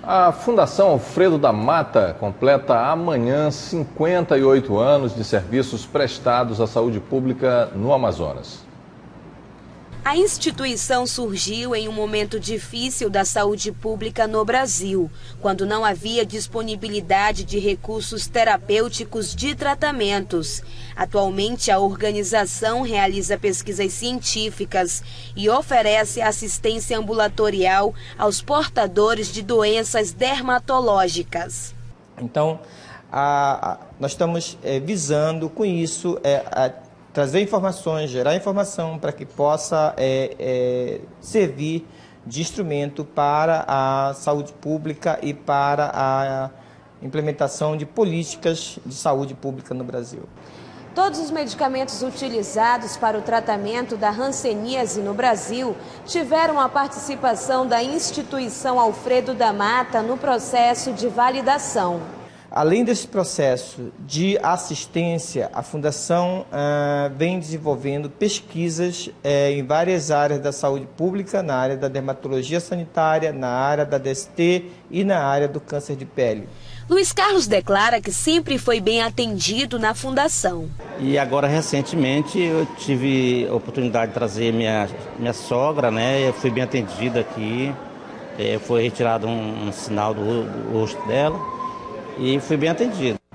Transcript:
A Fundação Alfredo da Mata completa amanhã 58 anos de serviços prestados à saúde pública no Amazonas. A instituição surgiu em um momento difícil da saúde pública no Brasil, quando não havia disponibilidade de recursos terapêuticos de tratamentos. Atualmente, a organização realiza pesquisas científicas e oferece assistência ambulatorial aos portadores de doenças dermatológicas. Então, nós estamos visando com isso trazer informações, gerar informação para que possa servir de instrumento para a saúde pública e para a implementação de políticas de saúde pública no Brasil. Todos os medicamentos utilizados para o tratamento da hanseníase no Brasil tiveram a participação da instituição Alfredo da Mata no processo de validação. Além desse processo de assistência, a Fundação vem desenvolvendo pesquisas em várias áreas da saúde pública, na área da dermatologia sanitária, na área da DST e na área do câncer de pele. Luiz Carlos declara que sempre foi bem atendido na Fundação. E agora, recentemente, eu tive a oportunidade de trazer minha sogra, né? Eu fui bem atendido aqui, foi retirado um sinal do rosto dela. E fui bem atendido.